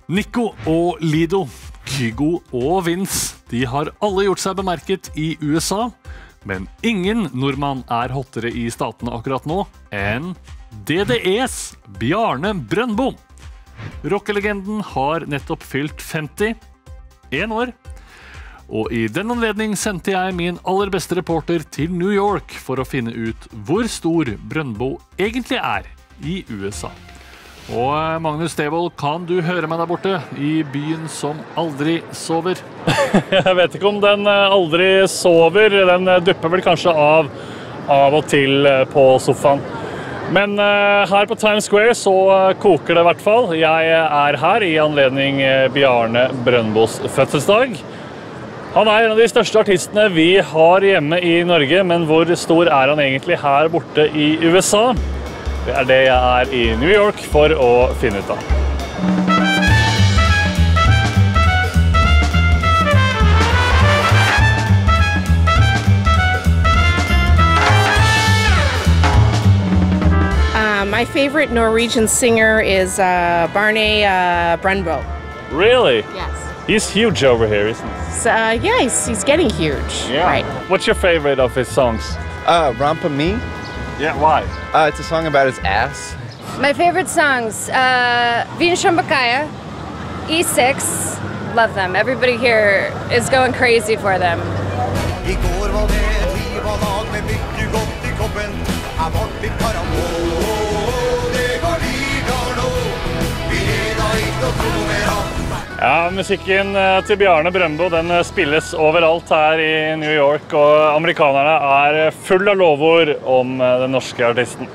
Nico og Lido, Kygo og Vince, de har alle gjort seg bemerket i USA, men ingen nordmann er hottere i statene akkurat nå enn DDEs Bjarne Brøndbo. Rockelegenden har nettopp fylt 51 år, og i den anledning sendte jeg min aller beste reporter til New York for å finne ut hvor stor Brøndbo egentlig er i USA. Og Magnus Devold, kan du høre meg der borte i byen som aldri sover? Jeg vet ikke om den aldri sover. Den dupper vel kanskje av og til på sofaen. Men her på Times Square så koker det i hvert fall. Jeg er her i anledning Bjarne Brøndbos fødselsdag. Han er en av de største artistene vi har hjemme i Norge, men hvor stor er han egentlig her borte i USA? Det er det jeg er i New York for å finne ut av. My favorite Norwegian singer is Bjarne Brøndbo. Really? Yes. He's huge over here, isn't he? So, yeah, he's getting huge. Yeah. Right. What's your favorite of his songs? Rompa Me. Yeah, why? It's a song about his ass. My favorite songs, Venus Trumbakaya, E6, love them. Everybody here is going crazy for them. Ja, musikken til Bjarne Brøndbo, den spilles overalt her i New York, og amerikanerne er full av lovord om den norske artisten.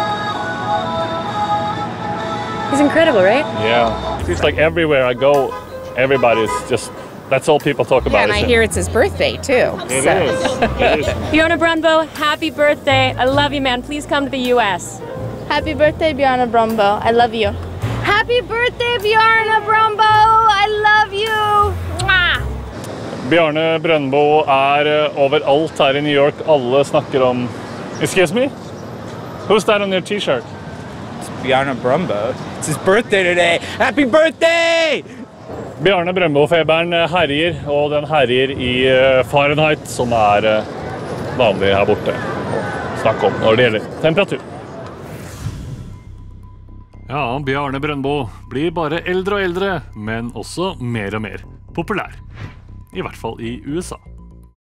He's incredible, right? Yeah. It seems like everywhere I go, everybody's just, that's all people talk about. Yeah, and I hear it's his birthday, too. It is. Bjarne Brøndbo, happy birthday. I love you, man. Please come to the US. Happy birthday, Bjarne Brøndbo. I love you. Happy birthday, Bjarne Brøndbo! I love you! Mwah! Bjarne Brøndbo er overalt her i New York. Alle snakker om... Excuse me? Who's that on your t-shirt? It's Bjarne Brøndbo. It's his birthday today. Happy birthday! Bjarne Brøndbo-feberen herjer, og den herjer i Fahrenheit, som er vanlig her borte. Snakk om når det gjelder temperatur. Ja, Bjarne Brøndbo blir bare eldre og eldre, men også mer og mer populær. I hvert fall i USA.